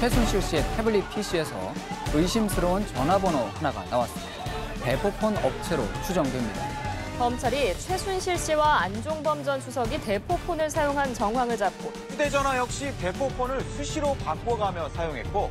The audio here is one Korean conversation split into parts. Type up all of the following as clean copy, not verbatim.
최순실 씨의 태블릿 PC에서 의심스러운 전화번호 하나가 나왔습니다. 대포폰 업체로 추정됩니다. 검찰이 최순실 씨와 안종범 전 수석이 대포폰을 사용한 정황을 잡고 휴대전화 역시 대포폰을 수시로 바꿔가며 사용했고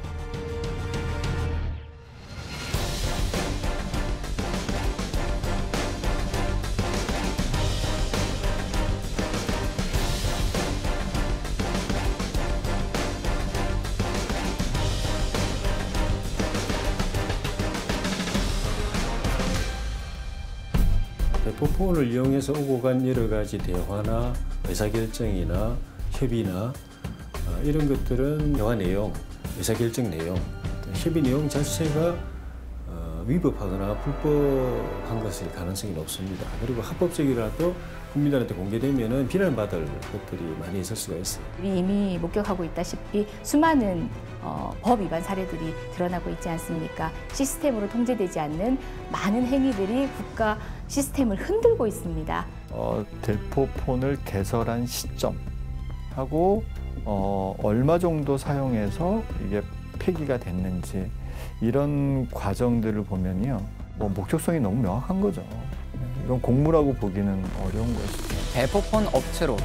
대포폰을 이용해서 오고 간 여러 가지 대화나 의사결정이나 협의나 이런 것들은 대화 내용, 의사결정 내용, 협의 내용 자체가 위법하거나 불법한 것일 가능성이 높습니다. 그리고 합법적이라도 국민들한테 공개되면 비난받을 것들이 많이 있을 수가 있어요. 이미 목격하고 있다시피 수많은 법 위반 사례들이 드러나고 있지 않습니까? 시스템으로 통제되지 않는 많은 행위들이 국가 시스템을 흔들고 있습니다. 대포폰을 개설한 시점하고 얼마 정도 사용해서 이게 폐기가 됐는지 이런 과정들을 보면요, 목적성이 너무 명확한 거죠. 이건 공무라고 보기는 어려운 것이죠. 대포폰 업체로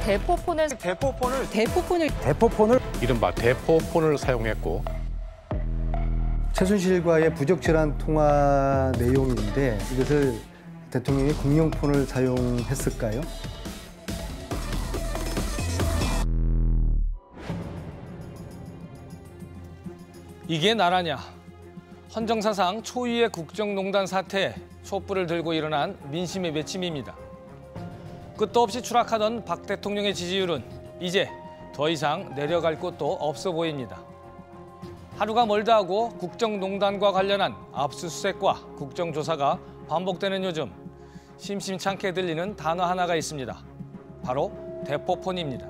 대포폰을 이른바 대포폰을 사용했고 최순실과의 부적절한 통화 내용인데 이것을 대통령이 공용폰을 사용했을까요? 이게 나라냐? 헌정사상 초유의 국정농단 사태에 촛불을 들고 일어난 민심의 외침입니다. 끝도 없이 추락하던 박 대통령의 지지율은 이제 더 이상 내려갈 곳도 없어 보입니다. 하루가 멀다 하고 국정농단과 관련한 압수수색과 국정조사가 반복되는 요즘 심심찮게 들리는 단어 하나가 있습니다. 바로 대포폰입니다.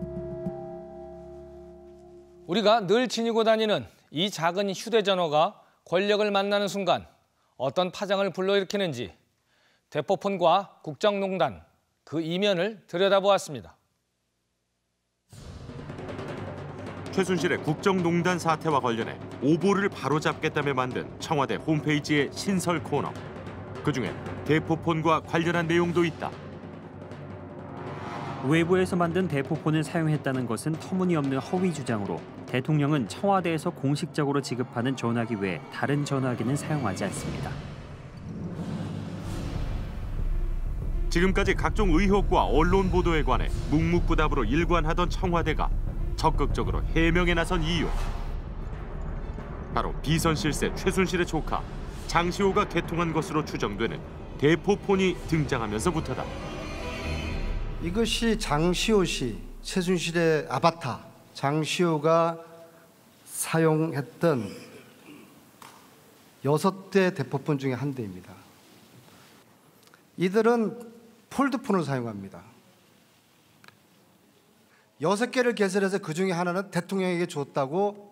우리가 늘 지니고 다니는 이 작은 휴대전화가 권력을 만나는 순간 어떤 파장을 불러일으키는지 대포폰과 국정농단 그 이면을 들여다보았습니다. 최순실의 국정농단 사태와 관련해 오보를 바로잡겠다며 만든 청와대 홈페이지의 신설 코너. 그중에 대포폰과 관련한 내용도 있다. 외부에서 만든 대포폰을 사용했다는 것은 터무니없는 허위 주장으로 대통령은 청와대에서 공식적으로 지급하는 전화기 외에 다른 전화기는 사용하지 않습니다. 지금까지 각종 의혹과 언론 보도에 관해 묵묵부답으로 일관하던 청와대가 적극적으로 해명에 나선 이유. 바로 비선 실세 최순실의 조카 장시호가 개통한 것으로 추정되는 대포폰이 등장하면서부터다. 이것이 장시호 씨, 최순실의 아바타, 장시호가 사용했던 6대 대포폰 중에 한 대입니다. 이들은 폴드폰을 사용합니다. 6개를 개설해서 그 중에 하나는 대통령에게 줬다고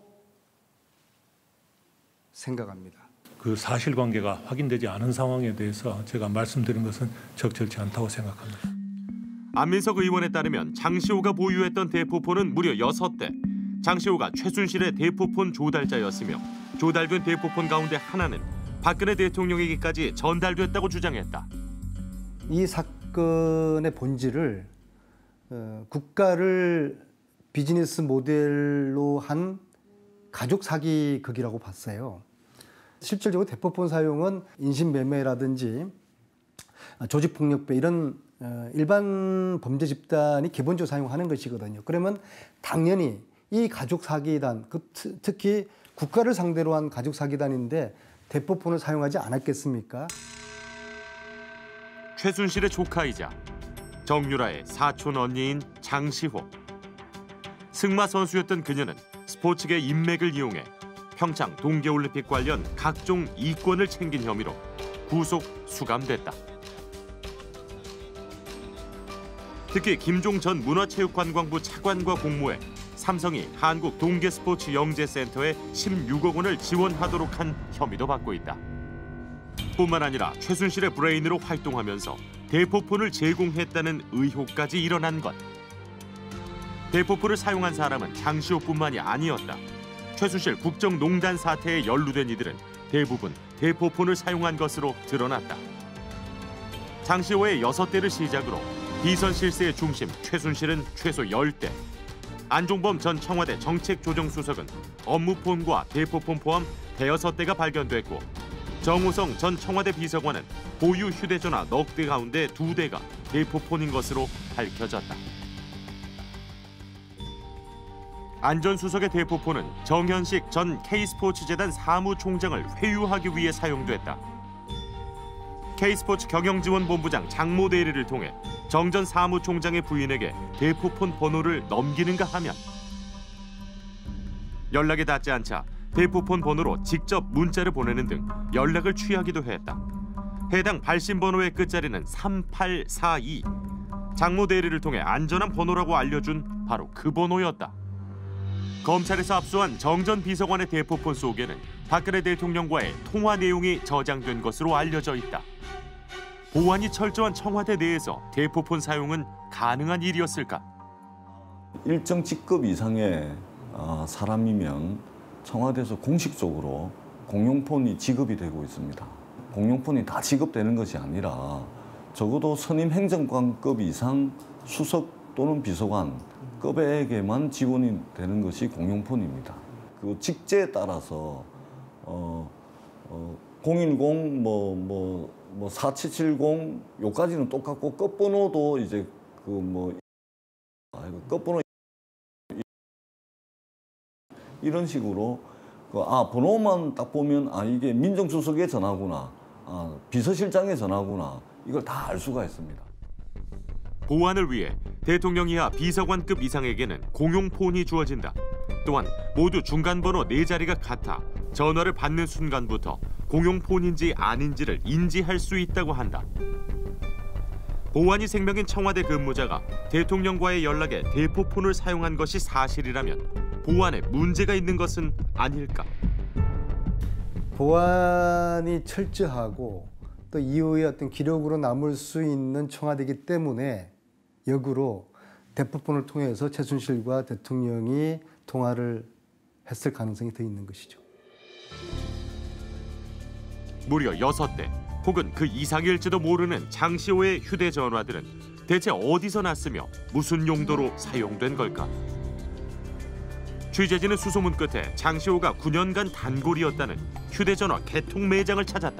생각합니다. 그 사실관계가 확인되지 않은 상황에 대해서 제가 말씀드린 것은 적절치 않다고 생각합니다. 안민석 의원에 따르면 장시호가 보유했던 대포폰은 무려 6대. 장시호가 최순실의 대포폰 조달자였으며 조달된 대포폰 가운데 하나는 박근혜 대통령에게까지 전달됐다고 주장했다. 이 사건의 본질을 국가를 비즈니스 모델로 한 가족 사기극이라고 봤어요. 실질적으로 대포폰 사용은 인신매매라든지 조직폭력배 이런 일반 범죄 집단이 기본적으로 사용하는 것이거든요. 그러면 당연히 이 가족 사기단, 특히 국가를 상대로 한 가족 사기단인데 대포폰을 사용하지 않았겠습니까? 최순실의 조카이자 정유라의 사촌 언니인 장시호. 승마 선수였던 그녀는 스포츠계 인맥을 이용해 평창 동계올림픽 관련 각종 이권을 챙긴 혐의로 구속 수감됐다. 특히 김종 전 문화체육관광부 차관과 공모해 삼성이 한국동계스포츠영재센터에 16억 원을 지원하도록 한 혐의도 받고 있다. 뿐만 아니라 최순실의 브레인으로 활동하면서 대포폰을 제공했다는 의혹까지 일어난 것. 대포폰을 사용한 사람은 장시호뿐만이 아니었다. 최순실 국정농단 사태에 연루된 이들은 대부분 대포폰을 사용한 것으로 드러났다. 장시호의 6대를 시작으로 비선 실세의 중심 최순실은 최소 10대, 안종범 전 청와대 정책조정수석은 업무폰과 대포폰 포함 대여섯 대가 발견됐고, 정호성 전 청와대 비서관은 보유 휴대전화 넉 대 가운데 2대가 대포폰인 것으로 밝혀졌다. 안 전 수석의 대포폰은 정현식 전 K스포츠재단 사무총장을 회유하기 위해 사용됐다. K스포츠 경영지원본부장 장모 대리를 통해 정 전 사무총장의 부인에게 대포폰 번호를 넘기는가 하면 연락이 닿지 않자 대포폰 번호로 직접 문자를 보내는 등 연락을 취하기도 했다. 해당 발신번호의 끝자리는 3842. 장모 대리를 통해 안전한 번호라고 알려준 바로 그 번호였다. 검찰에서 압수한 정 전 비서관의 대포폰 속에는 박근혜 대통령과의 통화 내용이 저장된 것으로 알려져 있다. 보안이 철저한 청와대 내에서 대포폰 사용은 가능한 일이었을까? 일정 직급 이상의 사람이면 청와대에서 공식적으로 공용폰이 지급이 되고 있습니다. 공용폰이 다 지급되는 것이 아니라 적어도 선임 행정관급 이상 수석 또는 비서관급에게만 지원이 되는 것이 공용폰입니다. 그 직제에 따라서 010, 4770 요까지는 똑같고 끝번호도 이제 끝번호 이런 식으로 번호만 딱 보면 이게 민정수석의 전화구나, 비서실장의 전화구나, 이걸 다 알 수가 있습니다. 보안을 위해 대통령 이하 비서관급 이상에게는 공용폰이 주어진다. 또한 모두 중간번호 4자리가 같아 전화를 받는 순간부터 공용폰인지 아닌지를 인지할 수 있다고 한다. 보안이 생명인 청와대 근무자가 대통령과의 연락에 대포폰을 사용한 것이 사실이라면 보안에 문제가 있는 것은 아닐까? 보안이 철저하고 또 이후에 어떤 기록으로 남을 수 있는 청와대이기 때문에 역으로 대포폰을 통해서 최순실과 대통령이 통화를 했을 가능성이 더 있는 것이죠. 무려 6대 혹은 그 이상일지도 모르는 장시호의 휴대전화들은 대체 어디서 났으며 무슨 용도로 사용된 걸까? 취재진은 수소문 끝에 장시호가 9년간 단골이었다는 휴대전화 개통 매장을 찾았다.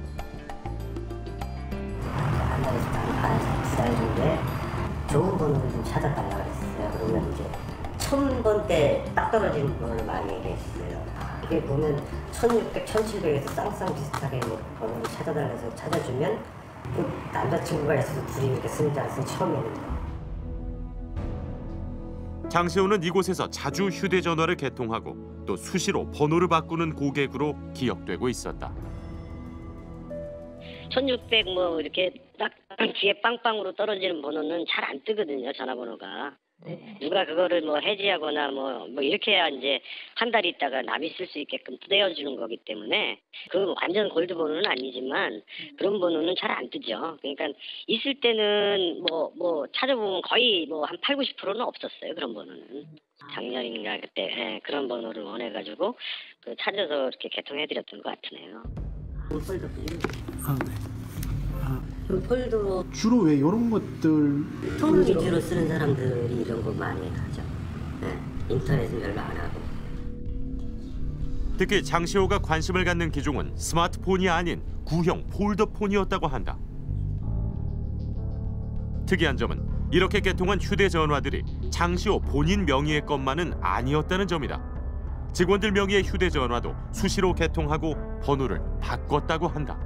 한 달에서 한 2달 정도에 좋은 번호를 좀 찾아달라고 했어요. 그러면 이제 1000번대 딱 떨어지는 번호를 많이 얘기했어요. 이게 보면 1600, 1700에서 쌍쌍 비슷하게 번호를 찾아달라서 찾아주면 그 남자친구가 있어서 둘이 이렇게 쓰는 장소는 처음이에요. 장시호는 이곳에서 자주 휴대전화를 개통하고 또 수시로 번호를 바꾸는 고객으로 기억되고 있었다. 1600 이렇게 딱 뒤에 빵빵으로 떨어지는 번호는 잘 안 뜨거든요, 전화번호가. 누가 그거를 해지하거나 이렇게 해야 이제 한 달 있다가 남이 쓸 수 있게끔 떼어주는 거기 때문에 그 완전 골드 번호는 아니지만 그런 번호는 잘 안 뜨죠. 그러니까 있을 때는 찾아보면 거의 한 8, 90%는 없었어요. 그런 번호는. 작년인가 그때 그런 번호를 원해가지고 찾아서 이렇게 개통해드렸던 것 같으네요. 폴더로 주로 왜 이런 것들 통 위주로 쓰는 사람들이 이런 거 많이 하죠. 인터넷은 별로 안 하고. 특히 장시호가 관심을 갖는 기종은 스마트폰이 아닌 구형 폴더폰이었다고 한다. 특이한 점은 이렇게 개통한 휴대전화들이 장시호 본인 명의의 것만은 아니었다는 점이다. 직원들 명의의 휴대전화도 수시로 개통하고 번호를 바꿨다고 한다.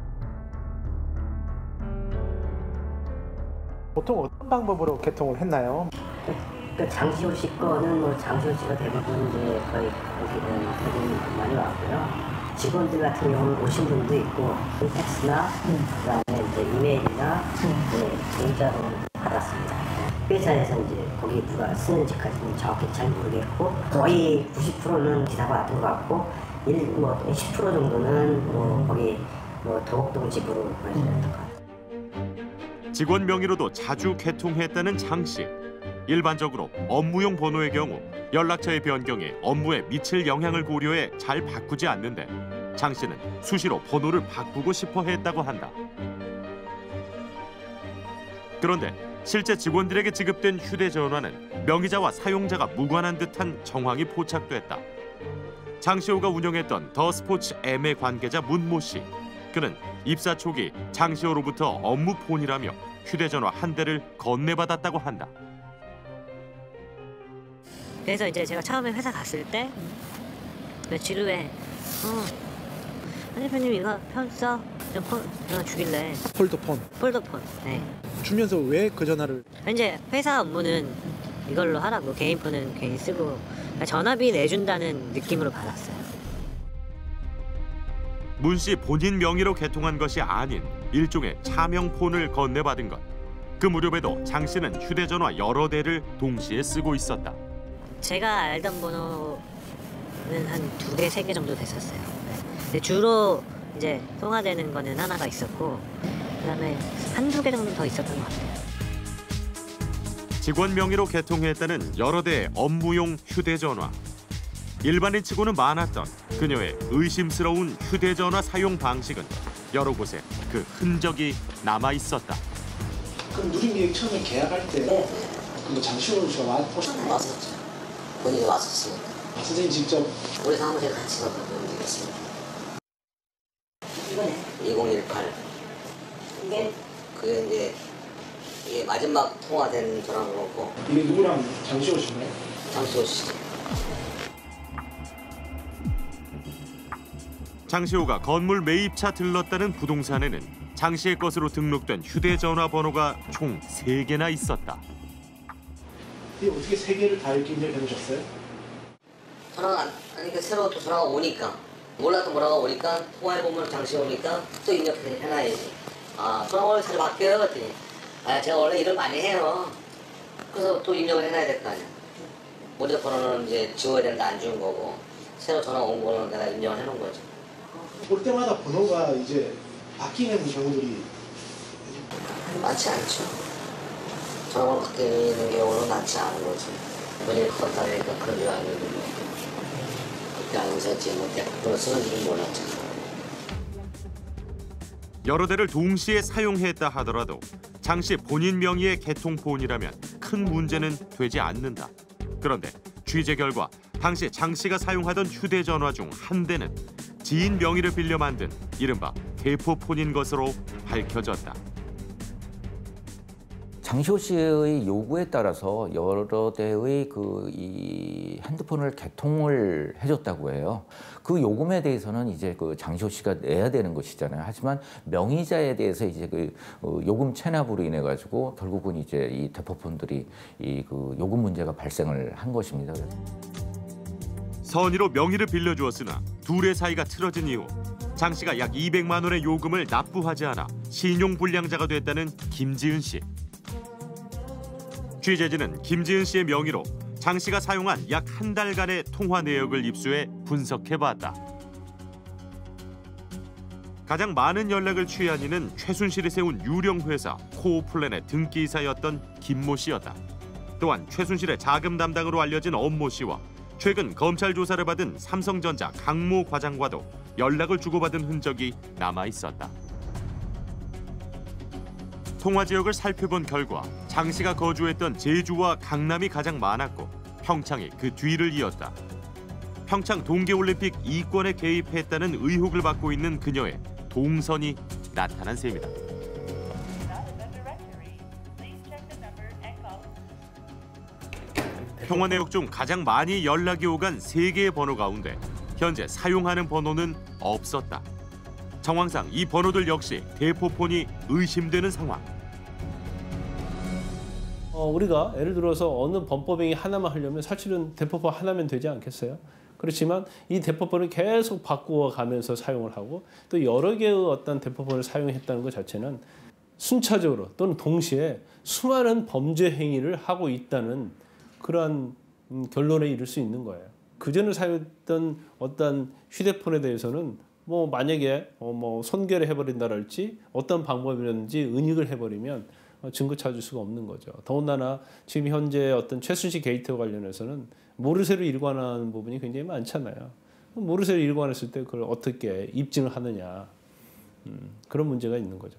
보통 어떤 방법으로 개통을 했나요? 장시호 씨 거는 장시호 씨가 대부분 이제 거의 대부분 많이 왔고요. 직원들 같은 경우는 오신 분도 있고 팩스나 그다음에 이제 이메일이나 문자로 받았습니다. 회사에서 이제 거기 누가 쓰는지까지는 정확히 잘 모르겠고 거의 90%는 기사가 왔던 것 같고 10% 정도는 거기 도곡동 집으로 보내드렸던 것 같아요. 직원 명의로도 자주 개통했다는 장 씨. 일반적으로 업무용 번호의 경우 연락처의 변경이 업무에 미칠 영향을 고려해 잘 바꾸지 않는데 장 씨는 수시로 번호를 바꾸고 싶어 했다고 한다. 그런데 실제 직원들에게 지급된 휴대전화는 명의자와 사용자가 무관한 듯한 정황이 포착됐다. 장시호가 운영했던 더 스포츠 M의 관계자 문모 씨. 그는 입사 초기 장시호로부터 업무폰이라며 휴대전화 한 대를 건네받았다고 한다. 그래서 이제 제가 처음에 회사 갔을 때 며칠 후에 한 대표님 이거 폰 써? 폰 주길래. 폴더폰. 네. 주면서 왜 그 전화를? 이제 회사 업무는 이걸로 하라고 개인 폰은 괜히 쓰고 전화비 내준다는 느낌으로 받았어요. 문 씨 본인 명의로 개통한 것이 아닌 일종의 차명폰을 건네받은 것. 그 무렵에도 장 씨는 휴대전화 여러 대를 동시에 쓰고 있었다. 제가 알던 번호는 한 2개, 3개 정도 됐었어요. 근데 주로 이제 통화되는 거는 하나가 있었고 그다음에 한두 개 정도 더 있었던 것 같아요. 직원 명의로 개통했다는 여러 대의 업무용 휴대전화. 일반인치고는 많았던 그녀의 의심스러운 휴대전화 사용 방식은 여러 곳에 그 흔적이 남아 있었다. 그럼 누리미에 처음에 계약할 때 그거 장시호 씨가 왔었죠. 본인이 왔었으니까. 선생님 직접? 우리 사무실에 같이 가서 움직였습니다. 이거네. 2018. 그게 이게 마지막 통화된 전화번호고. 이게 누구랑 장시호 씨인가요? 장시호 씨. 장시호가 건물 매입차 들렀다는 부동산에는 장 씨의 것으로 등록된 휴대전화 번호가 총 3개나 있었다. 이게 어떻게 3개를 다 이렇게 입력해 놓으셨어요? 전화가 아니 새로 또 전화가 오니까 몰랐던 전화가 오니까 통화해보면 장시호니까 또 입력해놔야지. 전화번호 잘 바뀌어요 그랬더니 제가 원래 일을 많이 해요. 그래서 또 입력을 해놔야 될 거 아니야. 모든 번호는 이제 지워야 되는데 안 지운 거고 새로 전화 온 번호는 내가 입력을 해놓은 거죠. 볼 때마다 번호가 이제 바뀌는 경우들이 많지 않죠. 전화번호 바뀌는 경우는 많지 않은 거지. 본인이 컸다 보니까 그런 줄 알고 그때 알고 있었지 뭐 번호 쓰는 줄은 몰랐죠. 여러 대를 동시에 사용했다 하더라도 장 씨 본인 명의의 개통폰이라면 큰 문제는 되지 않는다. 그런데 취재 결과 당시 장 씨가 사용하던 휴대전화 중 한 대는 지인 명의를 빌려 만든 이른바 대포폰인 것으로 밝혀졌다. 장시호 씨의 요구에 따라서 여러 대의 이 핸드폰을 개통을 해줬다고 해요. 그 요금에 대해서는 이제 그 장시호 씨가 내야 되는 것이잖아요. 하지만 명의자에 대해서 이제 그 요금 체납으로 인해 가지고 결국은 이제 이 대포폰들이 그 요금 문제가 발생을 한 것입니다. 선의로 명의를 빌려주었으나 둘의 사이가 틀어진 이후 장 씨가 약 200만 원의 요금을 납부하지 않아 신용불량자가 됐다는 김지은 씨. 취재진은 김지은 씨의 명의로 장 씨가 사용한 약 한 달간의 통화 내역을 입수해 분석해봤다. 가장 많은 연락을 취한 이는 최순실이 세운 유령 회사 코오플랜의 등기이사였던 김모 씨였다. 또한 최순실의 자금 담당으로 알려진 엄모 씨와 최근 검찰 조사를 받은 삼성전자 강모 과장과도 연락을 주고받은 흔적이 남아 있었다. 통화 지역을 살펴본 결과 장 씨가 거주했던 제주와 강남이 가장 많았고 평창이 그 뒤를 이었다. 평창 동계올림픽 이권에 개입했다는 의혹을 받고 있는 그녀의 동선이 나타난 셈이다. 통화 내역 중 가장 많이 연락이 오간 3개의 번호 가운데 현재 사용하는 번호는 없었다. 정황상 이 번호들 역시 대포폰이 의심되는 상황. 우리가 예를 들어서 어느 범법행위 하나만 하려면 사실은 대포폰 하나면 되지 않겠어요? 그렇지만 이 대포폰을 계속 바꾸어가면서 사용을 하고 또 여러 개의 어떤 대포폰을 사용했다는 것 자체는 순차적으로 또는 동시에 수많은 범죄 행위를 하고 있다는 그러한 결론에 이를 수 있는 거예요. 그전에 사용했던 어떤 휴대폰에 대해서는 만약에 손괴를 해버린다랄지 어떤 방법이든지 은닉을 해버리면 증거 찾을 수가 없는 거죠. 더군다나 지금 현재 어떤 최순실 게이트와 관련해서는 모르쇠로 일관하는 부분이 굉장히 많잖아요. 모르쇠로 일관했을 때 그걸 어떻게 입증을 하느냐, 그런 문제가 있는 거죠.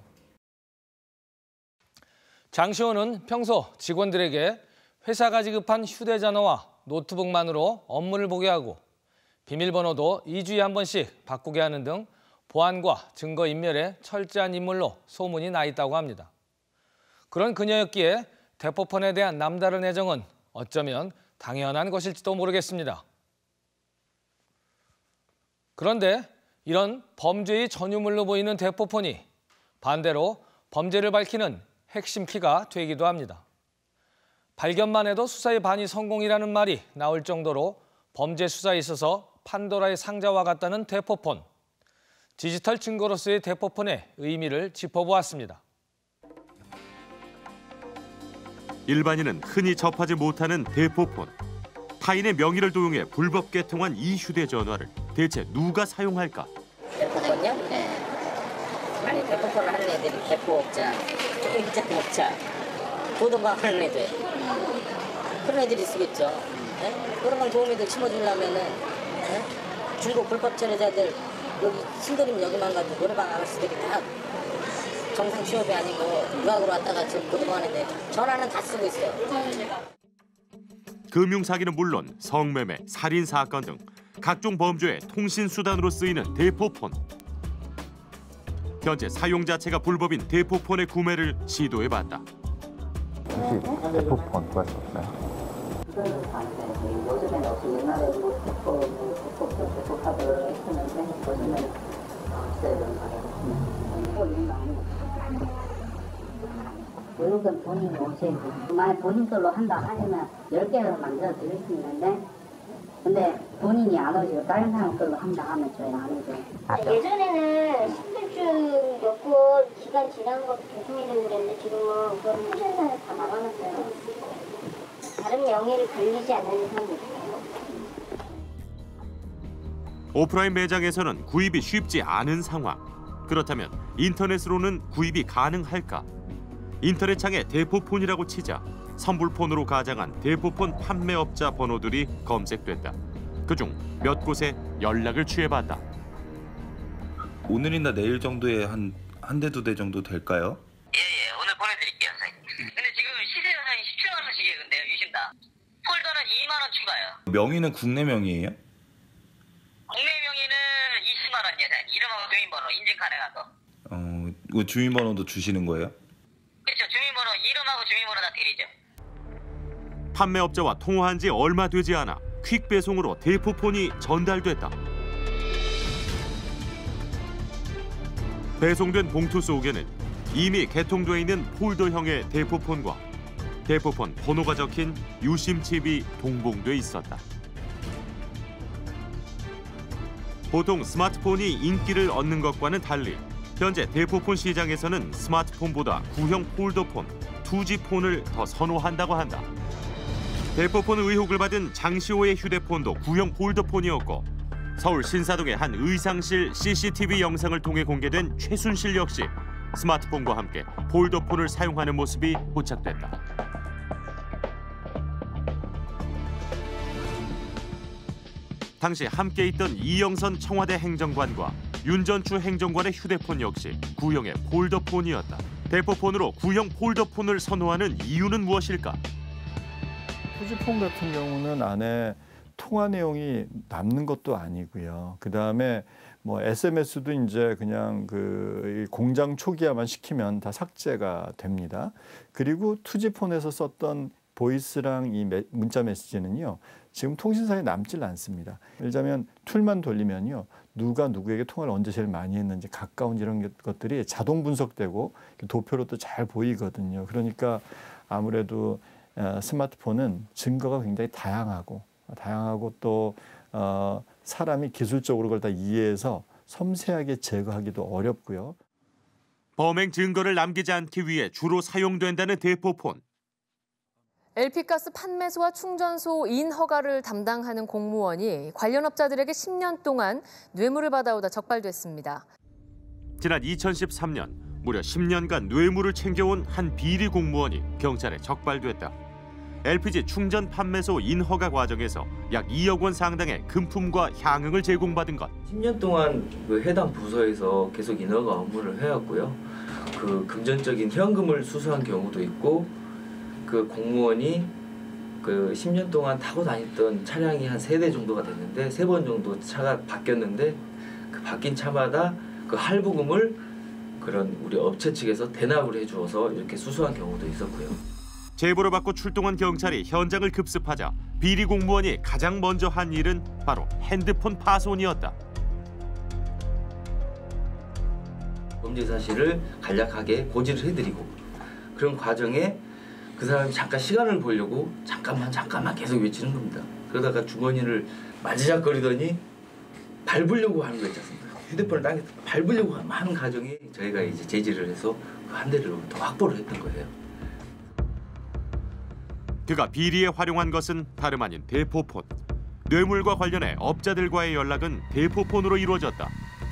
장 시호는 평소 직원들에게 회사가 지급한 휴대전화와 노트북만으로 업무를 보게 하고 비밀번호도 2주에 한 번씩 바꾸게 하는 등 보안과 증거인멸에 철저한 인물로 소문이 나 있다고 합니다. 그런 그녀였기에 대포폰에 대한 남다른 애정은 어쩌면 당연한 것일지도 모르겠습니다. 그런데 이런 범죄의 전유물로 보이는 대포폰이 반대로 범죄를 밝히는 핵심 키가 되기도 합니다. 발견만 해도 수사의 반이 성공이라는 말이 나올 정도로 범죄 수사에 있어서 판도라의 상자와 같다는 대포폰. 디지털 증거로서의 대포폰의 의미를 짚어보았습니다. 일반인은 흔히 접하지 못하는 대포폰. 타인의 명의를 도용해 불법 개통한 이 휴대전화를 대체 누가 사용할까? 대포폰요? 네. 아니 대포폰을 하는 애들이 대포업자, 일자업자, 부도가 하는 애들 그런 애들이 쓰겠죠. 네? 그런 걸 도우미들 심어주려면은 네? 중국 불법 체류자들 여기 신도림 여기만 가지고 노래방 아가씨들이 다 정상 취업이 아니고 유학으로 왔다가 지금 고등하는데 전화는 다 쓰고 있어요. 금융사기는 물론 성매매, 살인사건 등 각종 범죄의 통신수단으로 쓰이는 대포폰. 현재 사용 자체가 불법인 대포폰의 구매를 시도해봤다. 혹시 대포폰 구하셨나요? 요즘에는 없이 옛날에 대포카드를 했었는데 요즘에는 없어야 되는 거예요. 결국은 본인이 오셔야지. 만약 본인 걸로 한다 하려면 10개를 만들어 드릴 수 있는데 근데 본인이 안 오시고 다른 사람 걸로 한다 하면 저희 안 해줘요. 예전에는 10일쯤 몇번 기간 지난 것도 개통해주는 그랬는데 지금은 그런 통신사를 다 막아놨어요. 다른 명의를 걸리지 않는 이상은 오프라인 매장에서는 구입이 쉽지 않은 상황. 그렇다면 인터넷으로는 구입이 가능할까? 인터넷창에 대포폰이라고 치자 선불폰으로 가장한 대포폰 판매업자 번호들이 검색됐다. 그중 몇 곳에 연락을 취해봤다. 오늘이나 내일 정도에 한 대, 2대 정도 될까요? 예예, 오늘 보내드릴게요. 근데 지금 시세는 한 17만 원씩이에요. 근데 유심다. 폴더는 2만 원 추가요. 명의는 국내 명의예요? 국내 명의는 20만 원 예산. 이름하고 주민번호 인증 가능한 거. 그 주민번호도 주시는 거예요? 그렇죠. 주민번호 이름하고 주민번호 다 드리죠. 판매업자와 통화한 지 얼마 되지 않아 퀵 배송으로 대포폰이 전달됐다. 배송된 봉투 속에는 이미 개통돼 있는 폴더형의 대포폰과 대포폰 번호가 적힌 유심칩이 동봉돼 있었다. 보통 스마트폰이 인기를 얻는 것과는 달리 현재 대포폰 시장에서는 스마트폰보다 구형 폴더폰, 2G폰을 더 선호한다고 한다. 대포폰 의혹을 받은 장시호의 휴대폰도 구형 폴더폰이었고 서울 신사동의 한 의상실 CCTV 영상을 통해 공개된 최순실 역시 스마트폰과 함께 폴더폰을 사용하는 모습이 포착됐다. 당시 함께 있던 이영선 청와대 행정관과 윤전추 행정관의 휴대폰 역시 구형의 폴더폰이었다. 대포폰으로 구형 폴더폰을 선호하는 이유는 무엇일까? 2G폰 같은 경우는 안에 통화 내용이 남는 것도 아니고요. 그다음에 뭐 SMS도 이제 그냥 그 공장 초기화만 시키면 다 삭제가 됩니다. 그리고 2G폰에서 썼던 보이스랑 이 문자 메시지는요. 지금 통신사에 남질 않습니다. 예를 들자면 툴만 돌리면요. 누가 누구에게 통화를 언제 제일 많이 했는지 가까운 이런 것들이 자동 분석되고 도표로도 잘 보이거든요. 그러니까 아무래도 스마트폰은 증거가 굉장히 다양하고 또 사람이 기술적으로 그걸 다 이해해서 섬세하게 제거하기도 어렵고요. 범행 증거를 남기지 않기 위해 주로 사용된다는 대포폰. LP가스 판매소와 충전소 인허가를 담당하는 공무원이 관련 업자들에게 10년 동안 뇌물을 받아오다 적발됐습니다. 지난 2013년 무려 10년간 뇌물을 챙겨온 한 비리 공무원이 경찰에 적발됐다. LPG 충전 판매소 인허가 과정에서 약 2억 원 상당의 금품과 향응을 제공받은 것. 10년 동안 그 해당 부서에서 계속 인허가 업무를 해왔고요. 그 금전적인 현금을 수수한 경우도 있고, 그 공무원이 그 10년 동안 타고 다녔던 차량이 한 3대 정도가 됐는데 3번 정도 차가 바뀌었는데 그 바뀐 차마다 그 할부금을 그런 우리 업체 측에서 대납을 해주어서 이렇게 수수한 경우도 있었고요. 제보를 받고 출동한 경찰이 현장을 급습하자 비리 공무원이 가장 먼저 한 일은 바로 핸드폰 파손이었다. 범죄 사실을 간략하게 고지를 해드리고, 그런 과정에 그 사람이 잠깐 시간을 보려고 잠깐만 계속 외치는 겁니다. 그러다가 주머니를 만지작거리더니 밟으려고 하는 거 있지 않습니까? 휴대폰을 땅에 밟으려고 하는 과정에 저희가 이제 제지를 해서 그 한 대를 더 확보를 했던 거예요. 그가 비리에 활용한 것은 다름 아닌 대포폰. 뇌물과 관련해 업자들과의 연락은 대포폰으로 이루어졌다.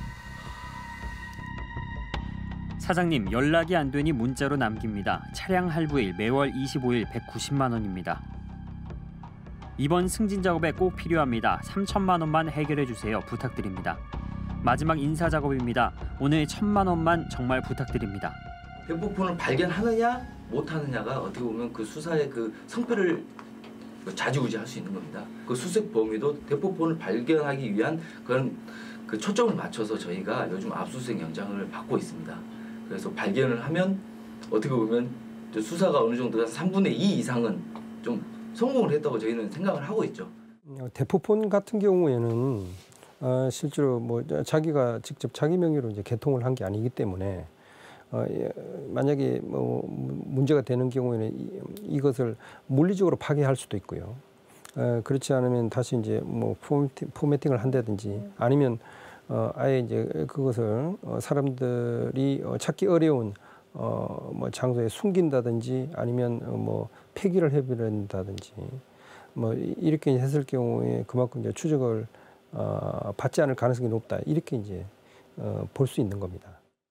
사장님, 연락이 안 되니 문자로 남깁니다. 차량 할부일 매월 25일 190만 원입니다. 이번 승진 작업에 꼭 필요합니다. 3천만 원만 해결해 주세요. 부탁드립니다. 마지막 인사 작업입니다. 오늘 1,000만 원만 정말 부탁드립니다. 대포폰을 발견하느냐 못하느냐가 어떻게 보면 그 수사의 그 성패를 좌지우지할 수 있는 겁니다. 그 수색 범위도 대포폰을 발견하기 위한 그런 그 초점을 맞춰서 저희가 요즘 압수수색 영장을 받고 있습니다. 그래서 발견을 하면 어떻게 보면 수사가 어느 정도 3분의 2 이상은 좀 성공을 했다고 저희는 생각을 하고 있죠. 대포폰 같은 경우에는 실제로 뭐 자기가 직접 자기 명의로 이제 개통을 한 게 아니기 때문에 만약에 뭐 문제가 되는 경우에는 이것을 물리적으로 파괴할 수도 있고요. 그렇지 않으면 다시 이제 뭐 포매팅을 한다든지 아니면 아예 이제 그것을 사람들이 찾기 어려운 뭐 장소에 숨긴다든지 아니면 뭐 폐기를 해버린다든지 뭐 이렇게 했을 경우에 그만큼 이제 추적을 받지 않을 가능성이 높다, 이렇게 이제 볼 수 있는 겁니다.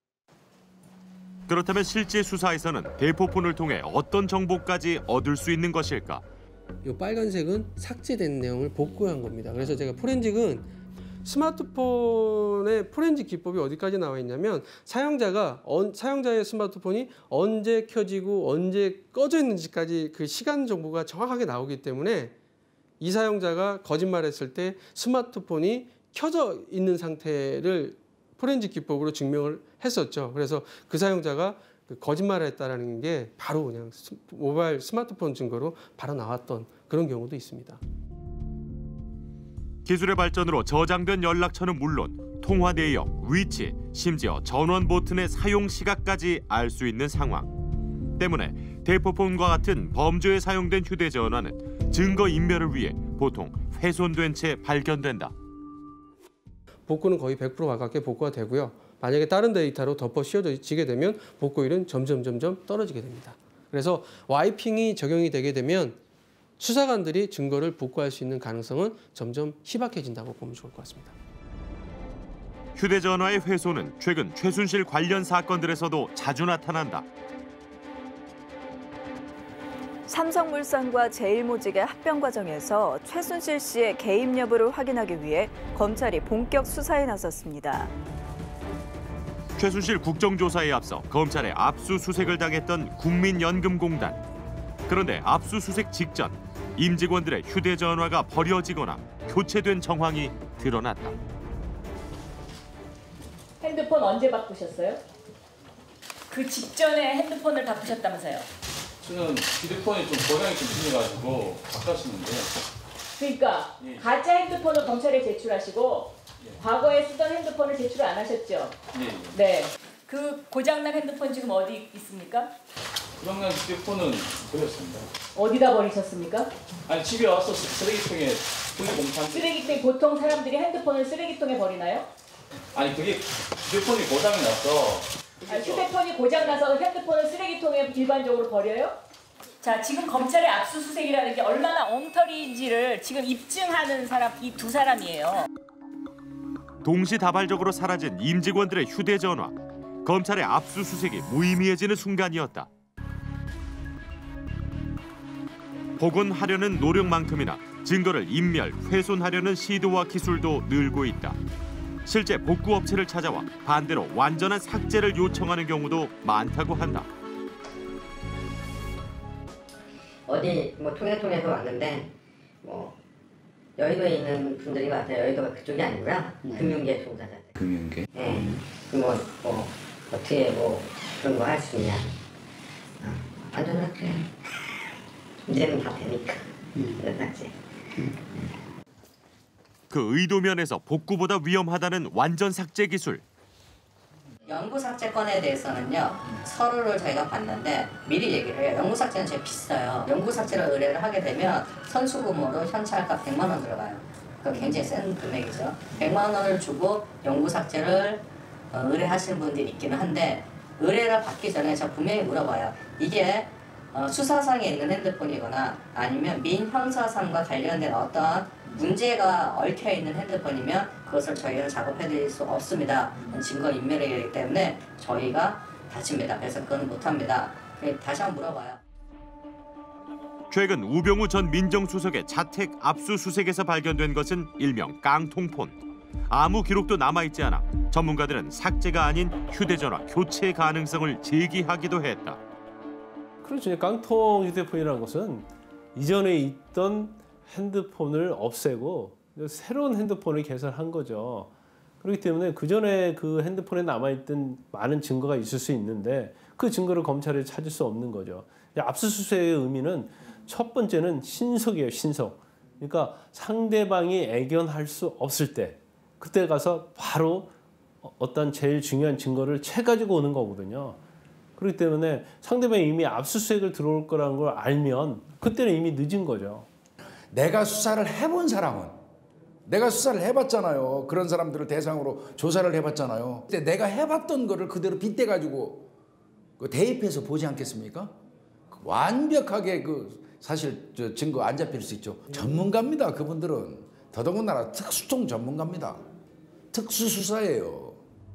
그렇다면 실제 수사에서는 대포폰을 통해 어떤 정보까지 얻을 수 있는 것일까? 이 빨간색은 삭제된 내용을 복구한 겁니다. 그래서 제가 포렌직은 스마트폰의 포렌식 기법이 어디까지 나와 있냐면 사용자의 스마트폰이 언제 켜지고 언제 꺼져 있는지까지 그 시간 정보가 정확하게 나오기 때문에 이 사용자가 거짓말했을 때 스마트폰이 켜져 있는 상태를 포렌식 기법으로 증명을 했었죠. 그래서 그 사용자가 거짓말을 했다라는 게 바로 그냥 모바일 스마트폰 증거로 바로 나왔던 그런 경우도 있습니다. 기술의 발전으로 저장된 연락처는 물론 통화 내역, 위치, 심지어 전원 버튼의 사용 시각까지 알 수 있는 상황. 때문에 대포폰과 같은 범죄에 사용된 휴대전화는 증거 인멸을 위해 보통 훼손된 채 발견된다. 복구는 거의 100% 가깝게 복구가 되고요. 만약에 다른 데이터로 덮어 씌워지게 되면 복구율은 점점 떨어지게 됩니다. 그래서 와이핑이 적용이 되게 되면 수사관들이 증거를 복구할 수 있는 가능성은 점점 희박해진다고 보면 좋을 것 같습니다. 휴대전화의 훼손은 최근 최순실 관련 사건들에서도 자주 나타난다. 삼성물산과 제일모직의 합병 과정에서 최순실 씨의 개입 여부를 확인하기 위해 검찰이 본격 수사에 나섰습니다. 최순실 국정조사에 앞서 검찰에 압수수색을 당했던 국민연금공단. 그런데 압수수색 직전 임직원들의 휴대전화가 버려지거나 교체된 정황이 드러났다. 핸드폰 언제 바꾸셨어요? 그 직전에 핸드폰을 바꾸셨다면서요? 저는 휴대폰이 좀 고장이 좀 생겨가지고 바꿨었는데. 그러니까 가짜 핸드폰을 검찰에 제출하시고 과거에 쓰던 핸드폰을 제출 안 하셨죠? 네. 그 고장난 핸드폰 지금 어디 있습니까? 고장난 휴대폰은 버렸습니다. 어디다 버리셨습니까? 아니 집에 와서 쓰레기통에 분리봉탄. 쓰레기통 보통 사람들이 핸드폰을 쓰레기통에 버리나요? 아니 그게 휴대폰이 고장이 나서. 휴대폰이 고장나서 핸드폰을 쓰레기통에 일반적으로 버려요? 자, 지금 검찰의 압수수색이라는 게 얼마나 엉터리인지를 지금 입증하는 사람, 이 두 사람이에요. 동시다발적으로 사라진 임직원들의 휴대전화. 검찰의 압수수색이 무의미해지는 순간이었다. 복원하려는 노력만큼이나 증거를 인멸, 훼손하려는 시도와 기술도 늘고 있다. 실제 복구업체를 찾아와 반대로 완전한 삭제를 요청하는 경우도 많다고 한다. 어디 뭐 통해서 왔는데 뭐 여의도에 있는 분들이 많아요. 여의도가 그쪽이 아니고요. 금융계 종사자. 금융계? 네. 뭐 어떻게 뭐 그런 거 할 수 있냐. 완전 그래. 이제는 다 되니까. 그렇지. 그 의도면에서 복구보다 위험하다는 완전 삭제 기술. 연구 삭제 건에 대해서는요. 서류를 저희가 봤는데 미리 얘기를 해요. 연구 삭제는 제일 비싸요. 연구 삭제를 의뢰를 하게 되면 선수금으로 현찰값 100만 원 들어가요. 그 굉장히 센 금액이죠. 100만 원을 주고 연구 삭제를 의뢰하시는 분들이 있기는 한데 의뢰를 받기 전에 제가 분명히 물어봐요. 이게 수사상에 있는 핸드폰이거나 아니면 민형사상과 관련된 어떤 문제가 얽혀있는 핸드폰이면 그것을 저희는 작업해드릴 수 없습니다. 증거 인멸이기 때문에 저희가 다칩니다. 그래서 그건 못합니다. 다시 한번 물어봐요. 최근 우병우 전 민정수석의 자택 압수수색에서 발견된 것은 일명 깡통폰. 아무 기록도 남아있지 않아 전문가들은 삭제가 아닌 휴대전화 교체 가능성을 제기하기도 했다. 그렇죠. 깡통 휴대폰이라는 것은 이전에 있던 핸드폰을 없애고 새로운 핸드폰을 개설한 거죠. 그렇기 때문에 그전에 그 핸드폰에 남아있던 많은 증거가 있을 수 있는데 그 증거를 검찰이 찾을 수 없는 거죠. 압수수색의 의미는 첫 번째는 신속이에요. 신속. 그러니까 상대방이 애견할 수 없을 때 그때 가서 바로 어떤 제일 중요한 증거를 채가지고 오는 거거든요. 그렇기 때문에 상대방이 이미 압수수색을 들어올 거라는 걸 알면 그때는 이미 늦은 거죠. 내가 수사를 해본 사람은 내가 수사를 해봤잖아요. 그런 사람들을 대상으로 조사를 해봤잖아요. 근데 내가 해봤던 거를 그대로 빗대가지고 대입해서 보지 않겠습니까? 완벽하게 사실 증거 안 잡힐 수 있죠. 전문가입니다. 그분들은. 더더군다나 특수통 전문가입니다. 특수수사예요.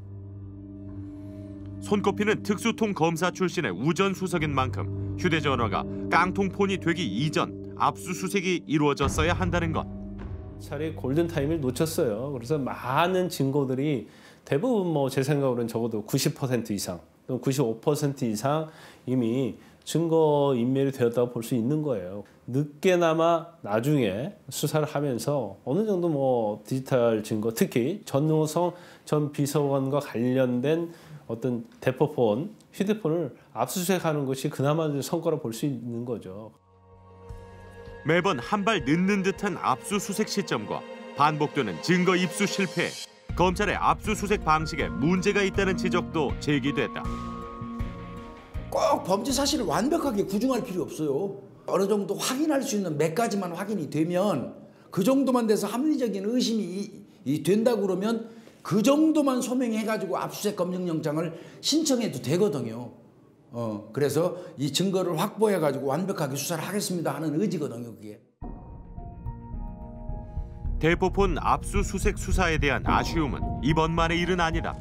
손꼽히는 특수통 검사 출신의 우전 수석인 만큼 휴대전화가 깡통폰이 되기 이전 압수수색이 이루어졌어야 한다는 것. 차라리 골든타임을 놓쳤어요. 그래서 많은 증거들이 대부분 제 생각으로는 적어도 90% 이상, 95% 이상 이미 증거 인멸이 되었다고 볼 수 있는 거예요. 늦게나마 나중에 수사를 하면서 어느 정도 디지털 증거, 특히 전용성 전 비서관과 관련된 어떤 대포폰, 휴대폰을 압수수색하는 것이 그나마 성과로 볼 수 있는 거죠. 매번 한 발 늦는 듯한 압수수색 시점과 반복되는 증거 입수 실패, 검찰의 압수수색 방식에 문제가 있다는 지적도 제기됐다. 꼭 범죄 사실을 완벽하게 구중할 필요 없어요. 어느 정도 확인할 수 있는 몇 가지만 확인이 되면 그 정도만 돼서 합리적인 의심이 된다고 그러면 그 정도만 소명해가지고 압수수색 검증영장을 신청해도 되거든요. 그래서 이 증거를 확보해가지고 완벽하게 수사를 하겠습니다 하는 의지거든요, 그게. 대포폰 압수수색 수사에 대한 아쉬움은 이번만의 일은 아니다.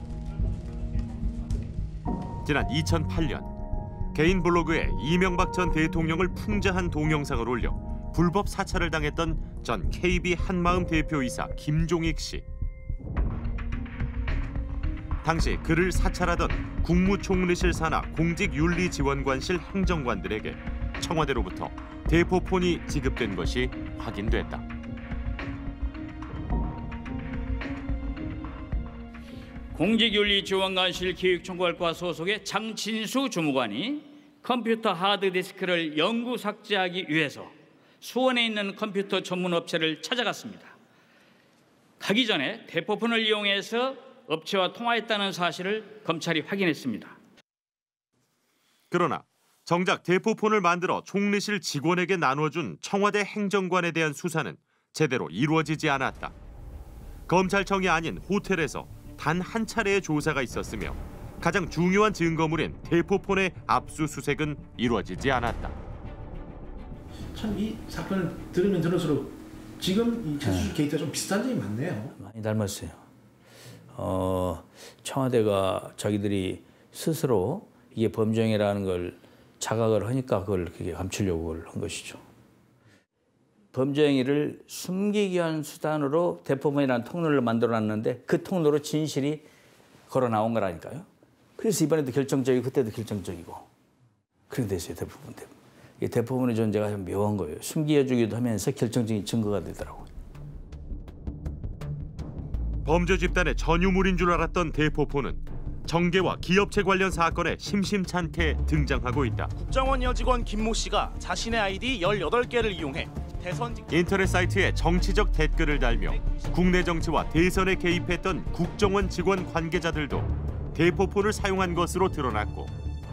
지난 2008년 개인 블로그에 이명박 전 대통령을 풍자한 동영상을 올려 불법 사찰을 당했던 전 KB 한마음 대표이사 김종익 씨. 당시 그를 사찰하던 국무총리실 산하 공직윤리지원관실 행정관들에게 청와대로부터 대포폰이 지급된 것이 확인됐다. 공직윤리지원관실 기획총괄과 소속의 장진수 주무관이 컴퓨터 하드디스크를 영구 삭제하기 위해서 수원에 있는 컴퓨터 전문 업체를 찾아갔습니다. 가기 전에 대포폰을 이용해서 업체와 통화했다는 사실을 검찰이 확인했습니다. 그러나 정작 대포폰을 만들어 총리실 직원에게 나눠준 청와대 행정관에 대한 수사는 제대로 이루어지지 않았다. 검찰청이 아닌 호텔에서 단 한 차례의 조사가 있었으며 가장 중요한 증거물인 대포폰의 압수수색은 이루어지지 않았다. 참 이 사건을 들으면 들을수록 지금 이 최순실 게이트가 좀 비슷한 점이 많네요. 많이 닮았어요. 청와대가 자기들이 스스로 이게 범죄행위라는 걸 자각을 하니까 그걸 그게 감추려고 한 것이죠. 범죄행위를 숨기기 위한 수단으로 대포폰이라는 통로를 만들어놨는데 그 통로로 진실이 걸어 나온 거라니까요. 그래서 이번에도 결정적이고 그때도 결정적이고 그렇게 됐어요. 대포폰 때문에. 이 대포폰의 존재가 좀 묘한 거예요. 숨겨주기도 하면서 결정적인 증거가 되더라고요. 범죄 집단의 전유물인 줄 알았던 대포폰은 정계와 기업체 관련 사건에 심심찮게 등장하고 있다. 국정원 여직원 김모 씨가 자신의 아이디 18개를 이용해 인터넷 사이트에 정치적 댓글을 달며 국내 정치와 대선에 개입했던 국정원 직원 관계자들도 대포폰을 사용한 것으로 드러났고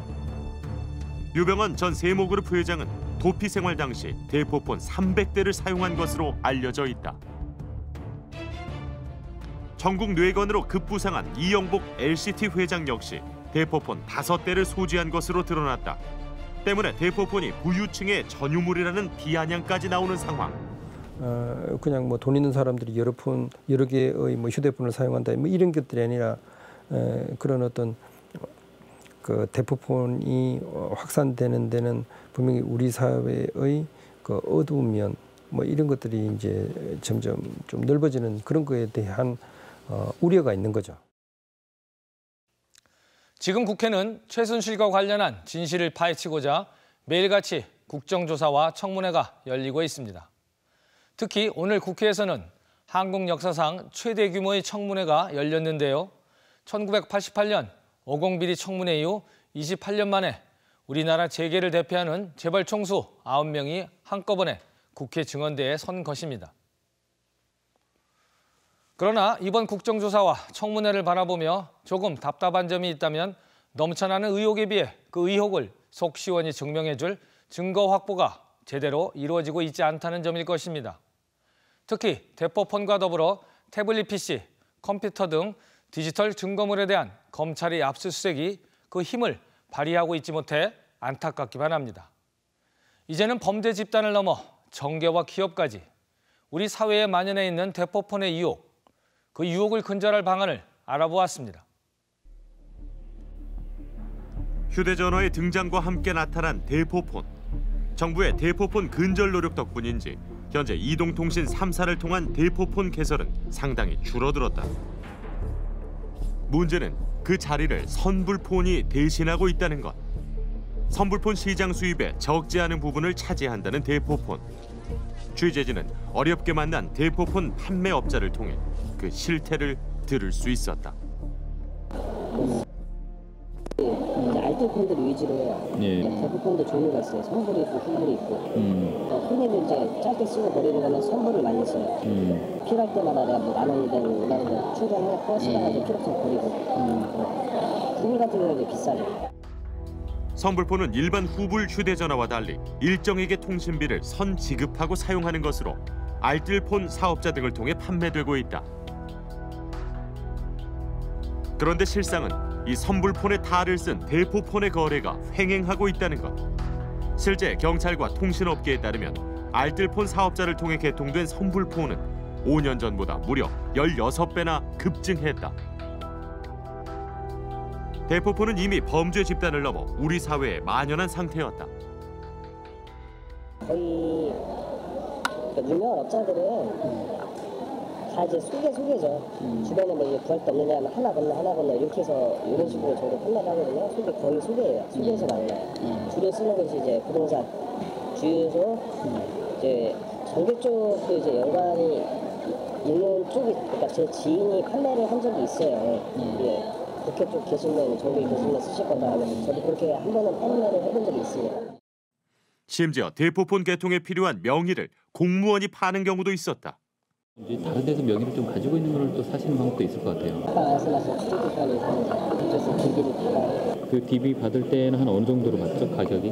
유병헌 전 세모그룹 회장은 도피 생활 당시 대포폰 300대를 사용한 것으로 알려져 있다. 전국 뇌관으로 급부상한 이영복 LCT 회장 역시 대포폰 5대를 소지한 것으로 드러났다. 때문에 대포폰이 부유층의 전유물이라는 비아냥까지 나오는 상황. 그냥 뭐 돈 있는 사람들이 여러 개의 뭐 휴대폰을 사용한다 뭐 이런 것들이 아니라 그런 어떤 그 대포폰이 확산되는 데는 분명히 우리 사회의 그 어두운 면 뭐 이런 것들이 이제 점점 좀 넓어지는 그런 거에 대한 우려가 있는 거죠. 지금 국회는 최순실과 관련한 진실을 파헤치고자 매일같이 국정조사와 청문회가 열리고 있습니다. 특히 오늘 국회에서는 한국 역사상 최대 규모의 청문회가 열렸는데요. 1988년 오공비리 청문회 이후 28년 만에 우리나라 재계를 대표하는 재벌 총수 9명이 한꺼번에 국회 증언대에 선 것입니다. 그러나 이번 국정조사와 청문회를 바라보며 조금 답답한 점이 있다면 넘쳐나는 의혹에 비해 그 의혹을 속 시원히 증명해줄 증거 확보가 제대로 이루어지고 있지 않다는 점일 것입니다. 특히 대포폰과 더불어 태블릿 PC, 컴퓨터 등 디지털 증거물에 대한 검찰의 압수수색이 그 힘을 발휘하고 있지 못해 안타깝기만 합니다. 이제는 범죄 집단을 넘어 정계와 기업까지 우리 사회에 만연해 있는 대포폰의 유혹, 그 유혹을 근절할 방안을 알아보았습니다. 휴대전화의 등장과 함께 나타난 대포폰. 정부의 대포폰 근절 노력 덕분인지 현재 이동통신 3사를 통한 대포폰 개설은 상당히 줄어들었다. 문제는 그 자리를 선불폰이 대신하고 있다는 것. 선불폰 시장 수입에 적지 않은 부분을 차지한다는 대포폰. 취재진은 어렵게 만난 대포폰 판매업자를 통해 그 실태를 들을 수 있었다. 알뜰폰들 위주로 대포폰도 종류가 있어요. 선불이 있고 훈불이 있고. 흔히들 이제 짧게 쓰고 버리는 거는 선불을 많이 써요. 필요할 때마다 내가 뭐 10,000원이든 5,000원이든 충전해서 쓰다가 이제 필요 없으면 버리고. 훈불 같은 경우는 이제 비싸죠. 선불폰은 일반 후불 휴대전화와 달리 일정에게 통신비를 선 지급하고 사용하는 것으로 알뜰폰 사업자 등을 통해 판매되고 있다. 그런데 실상은 이 선불폰의 탈을 쓴 대포폰의 거래가 횡행하고 있다는 것. 실제 경찰과 통신업계에 따르면 알뜰폰 사업자를 통해 개통된 선불폰은 5년 전보다 무려 16배나 급증했다. 대포폰은 이미 범죄 집단을 넘어 우리 사회에 만연한 상태였다. 거의 유명한 업자들은 다 이제 소개죠. 주변에 뭐 이제 구할 데 없느냐 하면 하나 건너 이렇게 해서 이런 식으로 저도 판매를 하거든요. 거의 소개예요. 소개해서 만나요. 주로 쓰는 것이 이제 부동산, 주유소, 이제 전기 쪽도 이제 연관이 있는 쪽이, 그러니까 제 지인이 판매를 한 적이 있어요. 국회 쪽 계시면 전기 계시면 쓰실 거다 하면서 저도 그렇게 한 번은 판매를 해본 적이 있습니다. 심지어 대포폰 개통에 필요한 명의를 공무원이 파는 경우도 있었다. 이제 다른 데서 명의를 좀 가지고 있는 걸 또 사시는 방법도 있을 것 같아요. 아까 말씀하신 수리기판이 그래서 DB를 받아요. 그 DB 받을 때는 한 어느 정도로 받죠? 가격이?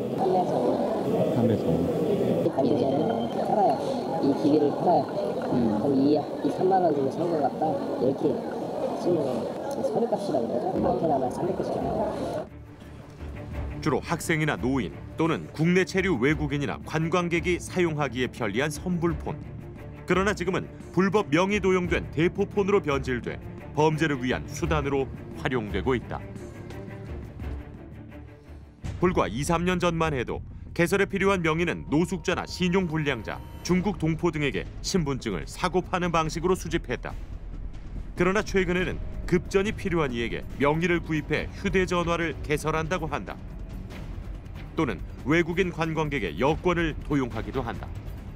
판매서. 반드시는 팔아요. 이 DB를 팔아요. 그럼 이 3만 원 주고 산 것 같다. 이렇게 쓰면 서류값이라고 그러죠. 한테나만 300개씩 줘요. 주로 학생이나 노인 또는 국내 체류 외국인이나 관광객이 사용하기에 편리한 선불폰. 그러나 지금은 불법 명의 도용된 대포폰으로 변질돼 범죄를 위한 수단으로 활용되고 있다. 불과 2, 3년 전만 해도 개설에 필요한 명의는 노숙자나 신용불량자, 중국 동포 등에게 신분증을 사고 파는 방식으로 수집했다. 그러나 최근에는 급전이 필요한 이에게 명의를 구입해 휴대전화를 개설한다고 한다. 또는 외국인 관광객의 여권을 도용하기도 한다.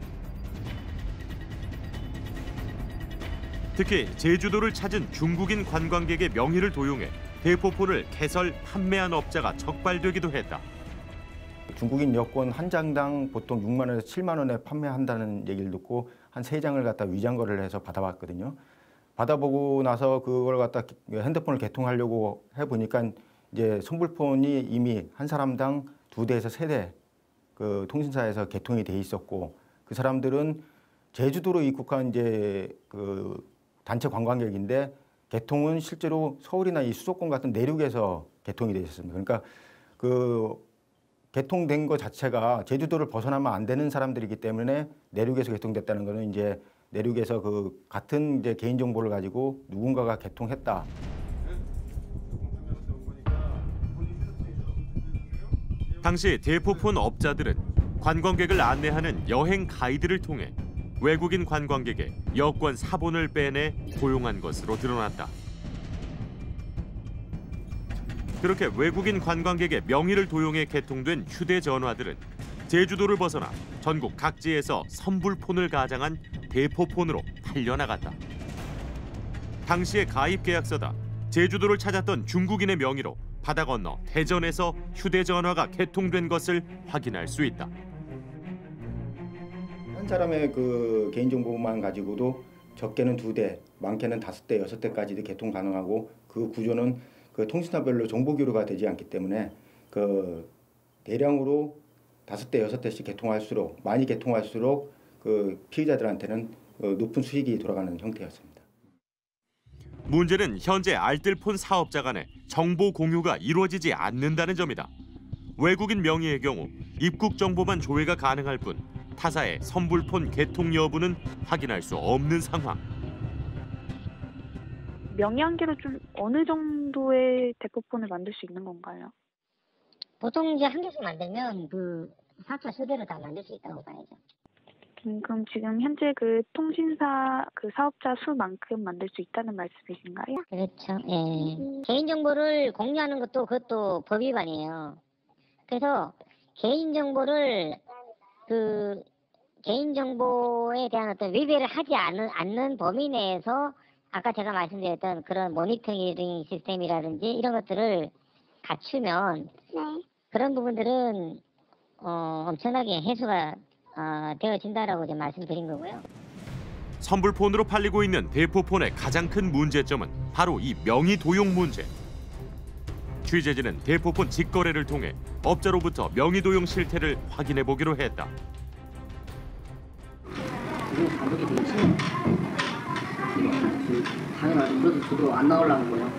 특히 제주도를 찾은 중국인 관광객의 명의를 도용해 대포폰을 개설, 판매한 업자가 적발되기도 했다. 중국인 여권 한 장당 보통 6만 원에서 7만 원에 판매한다는 얘기를 듣고 한 3장을 갖다 위장 거래를 해서 받아봤거든요. 받아보고 나서 그걸 갖다 핸드폰을 개통하려고 해보니까 이제 선불폰이 이미 한 사람당 2대에서 3대 그 통신사에서 개통이 돼 있었고, 그 사람들은 제주도로 입국한 이제 그 단체 관광객인데 개통은 실제로 서울이나 이 수도권 같은 내륙에서 개통이 돼 있었습니다. 그러니까 그 개통된 것 자체가 제주도를 벗어나면 안 되는 사람들이기 때문에 내륙에서 개통됐다는 것은 이제 내륙에서 그 같은 이제 개인 정보를 가지고 누군가가 개통했다. 당시 대포폰 업자들은 관광객을 안내하는 여행 가이드를 통해 외국인 관광객의 여권 사본을 빼내 도용한 것으로 드러났다. 그렇게 외국인 관광객의 명의를 도용해 개통된 휴대전화들은 제주도를 벗어나 전국 각지에서 선불폰을 가장한 대포폰으로 팔려나갔다. 당시의 가입 계약서다 제주도를 찾았던 중국인의 명의로 바다 건너 대전에서 휴대전화가 개통된 것을 확인할 수 있다. 한 사람의 그 개인정보만 가지고도 적게는 2대, 많게는 5대, 6대까지도 개통 가능하고, 그 구조는 그 통신사별로 정보 교류가 되지 않기 때문에 그 대량으로 5대, 6대씩 개통할수록, 많이 개통할수록 그 피의자들한테는 높은 수익이 돌아가는 형태였습니다. 문제는 현재 알뜰폰 사업자 간의 정보 공유가 이루어지지 않는다는 점이다. 외국인 명의의 경우 입국 정보만 조회가 가능할 뿐 타사의 선불폰 개통 여부는 확인할 수 없는 상황. 명의 한계로 좀 어느 정도의 대포폰을 만들 수 있는 건가요? 보통 이제 한 개씩 만들면 그 4차 수대로 다 만들 수 있다고 봐야죠. 그럼 지금 현재 그 통신사 그 사업자 수만큼 만들 수 있다는 말씀이신가요? 그렇죠. 예. 개인정보를 공유하는 것도 그것도 법 위반이에요. 그래서 개인정보를 그 개인정보에 대한 어떤 위배를 하지 않는 범위 내에서 아까 제가 말씀드렸던 그런 모니터링 시스템이라든지 이런 것들을 갖추면 그런 부분들은 엄청나게 해소가 되어진다라고 이제 말씀드린 거고요. 선불폰으로 팔리고 있는 대포폰의 가장 큰 문제점은 바로 이 명의 도용 문제. 취재진은 대포폰 직거래를 통해 업자로부터 명의 도용 실태를 확인해 보기로 했다. 가격이 되게 심해요. 당연하죠. 그래서 저도 안 나오려는 거예요.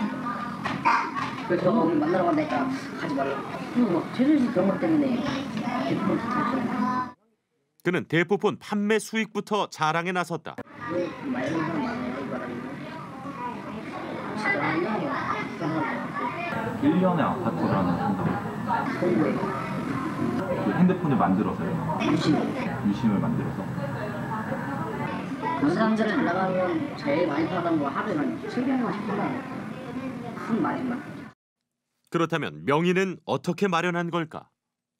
그래서 저거 만나러 간다니까 가지 말라고. 그리고 최순실 그런 것 때문에 대포폰 붙었어요. 그는 대포폰 판매 수익부터 자랑에 나섰다. 왜 말하는 사람 많아요? 이 바람이. 진짜 아니에요. 1년에 아파트를 하나 산다고? 그 핸드폰을 만들어서요? 유심을 만들어서? 그 사람들을 잘 나가면 제일 많이 팔아간 거 하루에 한 700만씩 팔아요. 큰 마진만. 그렇다면 명의는 어떻게 마련한 걸까?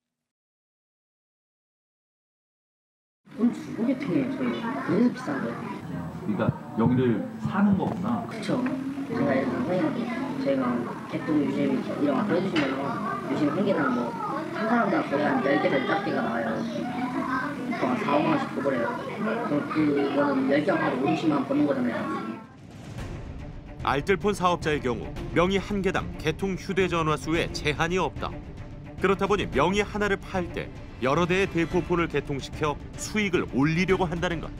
돈 주고 개통해요, 저희. 그래서 비싼 거예요. 그러니까 명의를 사는 거구나. 그렇죠. 제가 예를 들어 선생님한테 저희가 개통 유심 이런 거 해주시면 유심 한 개당 뭐 한 사람당 거의 한 10개에서 15개가 나와요. 또 한 4, 5만 원씩 줘버려요. 그럼 그거는 10개 하고 50만 원 버는 거잖아요. 알뜰폰 사업자의 경우 명의 한 개당 개통 휴대전화 수에 제한이 없다. 그렇다 보니 명의 하나를 팔 때 여러 대의 대포폰을 개통시켜 수익을 올리려고 한다는 것.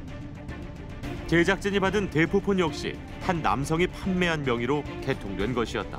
제작진이 받은 대포폰 역시 한 남성이 판매한 명의로 개통된 것이었다.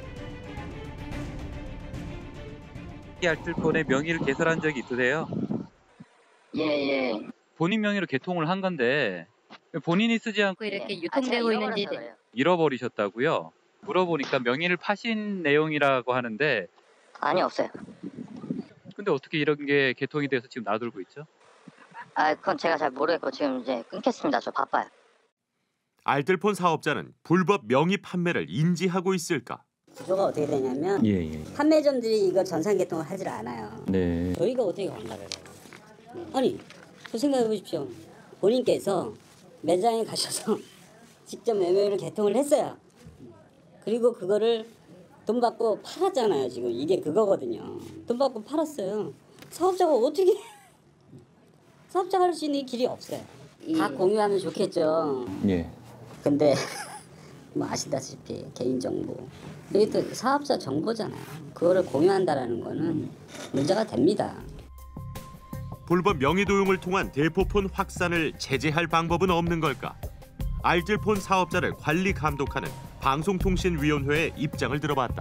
알뜰폰의 명의를 개설한 적이 있으세요? 예. 본인 명의로 개통을 한 건데 본인이 쓰지 않고 이렇게 유통되고 있는지 잃어버리셨다고요? 물어보니까 명의를 파신 내용이라고 하는데 아니 없어요. 근데 어떻게 이런 게 개통이 돼서 지금 놔두고 있죠? 그건 제가 잘 모르겠고 지금 이제 끊겠습니다. 저 바빠요. 알뜰폰 사업자는 불법 명의 판매를 인지하고 있을까? 구조가 어떻게 되냐면 판매점들이 이거 전산 개통을 하질 않아요. 네. 저희가 어떻게 관할을 해요? 아니, 그 생각해 보십시오. 본인께서 매장에 가셔서 직접 매매를 개통을 했어요. 그리고 그거를 돈 받고 팔았잖아요. 지금 이게 그거거든요. 돈 받고 팔았어요. 사업자가 어떻게 사업자가 할 수 있는 길이 없어요. 다 공유하면 좋겠죠. 예. 근데 뭐 아시다시피 개인정보 이게 또 사업자 정보잖아요. 그거를 공유한다라는 거는 문제가 됩니다. 불법 명의 도용을 통한 대포폰 확산을 제재할 방법은 없는 걸까? 알뜰폰 사업자를 관리 감독하는 방송통신위원회의 입장을 들어봤다.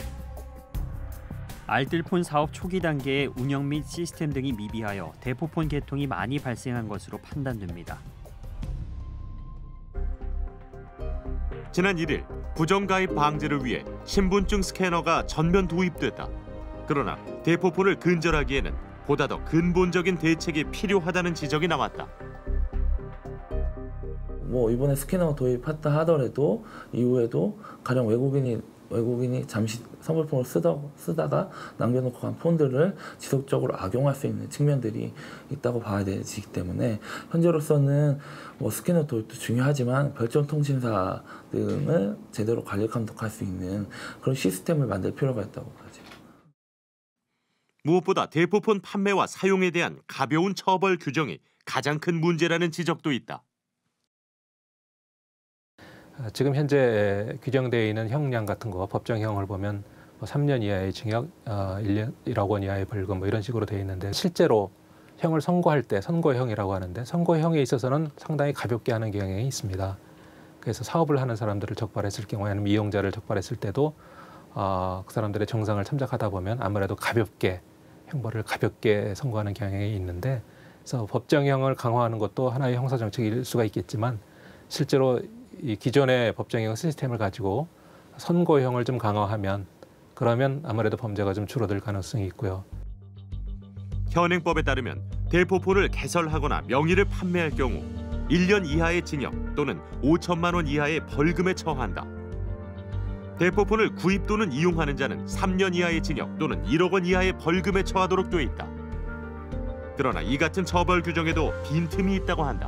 알뜰폰 사업 초기 단계의 운영 및 시스템 등이 미비하여 대포폰 개통이 많이 발생한 것으로 판단됩니다. 지난 1일 부정가입 방지를 위해 신분증 스캐너가 전면 도입됐다. 그러나 대포폰을 근절하기에는 보다 더 근본적인 대책이 필요하다는 지적이 나왔다. 뭐 이번에 스캐너 도입했다 하더라도 이후에도 가령 외국인이 잠시 선불폰을 쓰다가 남겨놓고 간 폰들을 지속적으로 악용할 수 있는 측면들이 있다고 봐야 되기 때문에 현재로서는 뭐 스캐너 도입도 중요하지만 별점 통신사 등을 제대로 관리 감독할 수 있는 그런 시스템을 만들 필요가 있다고 봐야죠. 무엇보다 대포폰 판매와 사용에 대한 가벼운 처벌 규정이 가장 큰 문제라는 지적도 있다. 지금 현재 규정되어 있는 형량 같은 거 법정형을 보면 3년 이하의 징역, 1억 원 이하의 벌금 뭐 이런 식으로 되어 있는데 실제로 형을 선고할 때 선고형이라고 하는데 선고형에 있어서는 상당히 가볍게 하는 경향이 있습니다. 그래서 사업을 하는 사람들을 적발했을 경우에 아니면 이용자를 적발했을 때도 그 사람들의 정상을 참작하다 보면 아무래도 가볍게 형벌을 가볍게 선고하는 경향이 있는데 그래서 법정형을 강화하는 것도 하나의 형사정책일 수가 있겠지만 실제로 이 기존의 법정형 시스템을 가지고 선고형을 좀 강화하면 그러면 아무래도 범죄가 좀 줄어들 가능성이 있고요. 현행법에 따르면 대포폰을 개설하거나 명의를 판매할 경우 1년 이하의 징역 또는 5천만 원 이하의 벌금에 처한다. 대포폰을 구입 또는 이용하는 자는 3년 이하의 징역 또는 1억 원 이하의 벌금에 처하도록 돼 있다. 그러나 이 같은 처벌 규정에도 빈틈이 있다고 한다.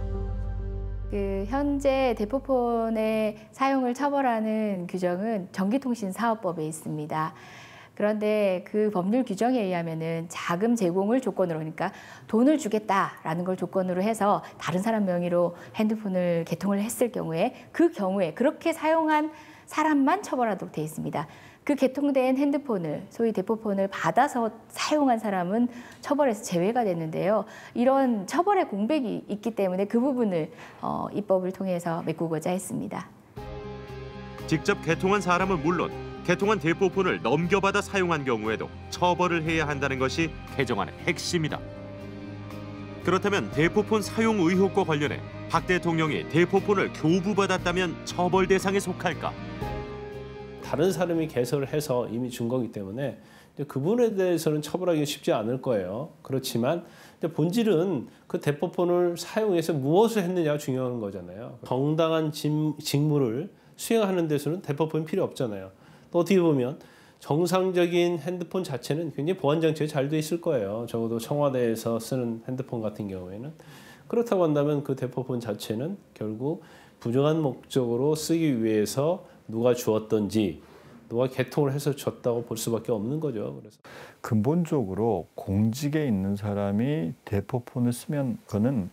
현재 대포폰의 사용을 처벌하는 규정은 전기통신사업법에 있습니다. 그런데 그 법률 규정에 의하면은 자금 제공을 조건으로 그러니까 돈을 주겠다라는 걸 조건으로 해서 다른 사람 명의로 핸드폰을 개통을 했을 경우에 그 경우에 그렇게 사용한 사람만 처벌하도록 되어 있습니다. 그 개통된 핸드폰을 소위 대포폰을 받아서 사용한 사람은 처벌에서 제외가 됐는데요. 이런 처벌의 공백이 있기 때문에 그 부분을 입법을 통해서 메꾸고자 했습니다. 직접 개통한 사람은 물론 개통한 대포폰을 넘겨받아 사용한 경우에도 처벌을 해야 한다는 것이 개정안의 핵심이다. 그렇다면 대포폰 사용 의혹과 관련해 박 대통령이 대포폰을 교부받았다면 처벌 대상에 속할까? 다른 사람이 개설을 해서 이미 준 거기 때문에 그분에 대해서는 처벌하기 쉽지 않을 거예요. 그렇지만 본질은 그 대포폰을 사용해서 무엇을 했느냐가 중요한 거잖아요. 정당한 직무를 수행하는 데서는 대포폰이 필요 없잖아요. 또 어떻게 보면 정상적인 핸드폰 자체는 굉장히 보안 장치가 잘 돼 있을 거예요. 적어도 청와대에서 쓰는 핸드폰 같은 경우에는. 그렇다고 한다면 그 대포폰 자체는 결국 부정한 목적으로 쓰기 위해서 누가 주었던지 누가 개통을 해서 줬다고 볼 수밖에 없는 거죠. 그래서 근본적으로 공직에 있는 사람이 대포폰을 쓰면 그거는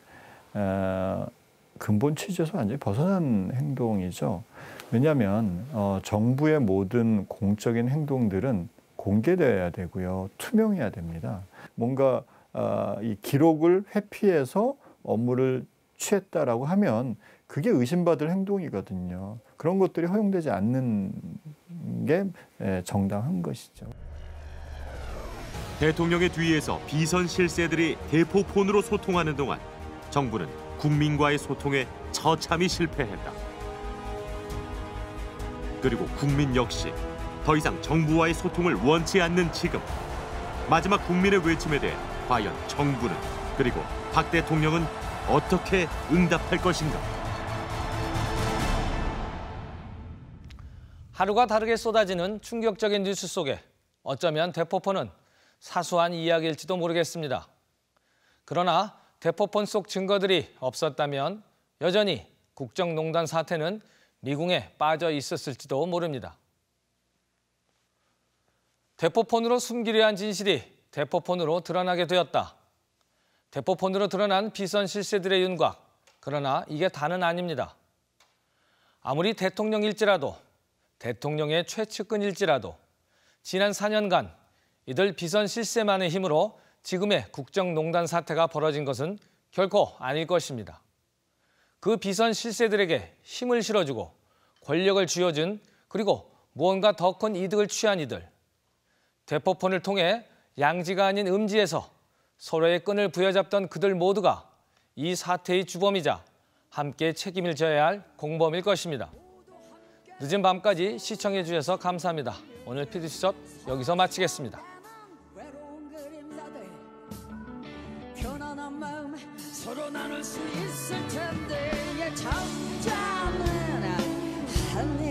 근본 취지에서 완전히 벗어난 행동이죠. 왜냐하면 정부의 모든 공적인 행동들은 공개돼야 되고요. 투명해야 됩니다. 뭔가 이 기록을 회피해서 업무를 취했다라고 하면 그게 의심받을 행동이거든요. 그런 것들이 허용되지 않는 게 정당한 것이죠. 대통령의 뒤에서 비선 실세들이 대포폰으로 소통하는 동안 정부는 국민과의 소통에 처참히 실패했다. 그리고 국민 역시 더 이상 정부와의 소통을 원치 않는 지금, 마지막 국민의 외침에 대해 과연 정부는, 그리고 박 대통령은 어떻게 응답할 것인가? 하루가 다르게 쏟아지는 충격적인 뉴스 속에 어쩌면 대포폰은 사소한 이야기일지도 모르겠습니다. 그러나 대포폰 속 증거들이 없었다면 여전히 국정농단 사태는 미궁에 빠져 있었을지도 모릅니다. 대포폰으로 숨기려 한 진실이 대포폰으로 드러나게 되었다. 대포폰으로 드러난 비선 실세들의 윤곽, 그러나 이게 다는 아닙니다. 아무리 대통령일지라도, 대통령의 최측근일지라도 지난 4년간 이들 비선 실세만의 힘으로 지금의 국정농단 사태가 벌어진 것은 결코 아닐 것입니다. 그 비선 실세들에게 힘을 실어주고 권력을 쥐어준, 그리고 무언가 더 큰 이득을 취한 이들, 대포폰을 통해 양지가 아닌 음지에서 서로의 끈을 부여잡던 그들 모두가 이 사태의 주범이자 함께 책임을 져야 할 공범일 것입니다. 늦은 밤까지 시청해 주셔서 감사합니다. 오늘 PD수첩 여기서 마치겠습니다. 편안한 마음 서로 나눌 수 있을 텐데 잠자는 하늘